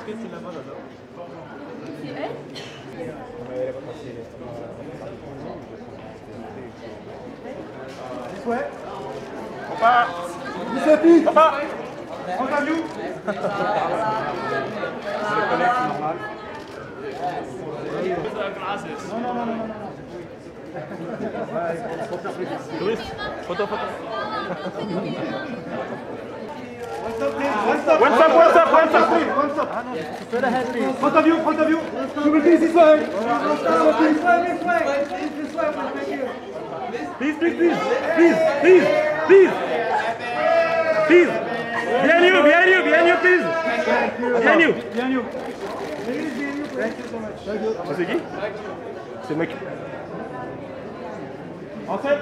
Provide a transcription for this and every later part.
c'est là-bas, là-bas. C'est elle? Ouais. Papa. Papa. Interview. Je le connais, c'est normal. Non. Louis, photo. One stop. Front of you. You will be this way. Please. Behind you, please. Behind you. C'est qui? C'est le mec. Ansel.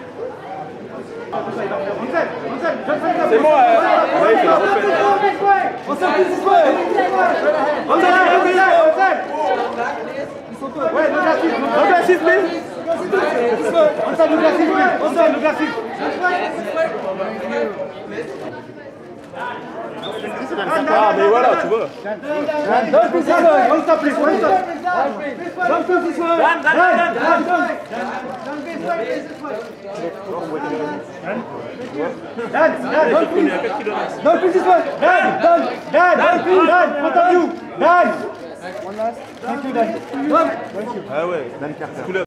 C'est moi. Oui, c'est la refaite. Ansel, please this way. Ansel. Ouais, no glasses, please. Ansel, no glasses. Ah, mais voilà, tu vois. Don't be this way. One stop, please. Don't be this way. Front of you. Dan. Thank you, Dan. Ah ouais, Dan Carter.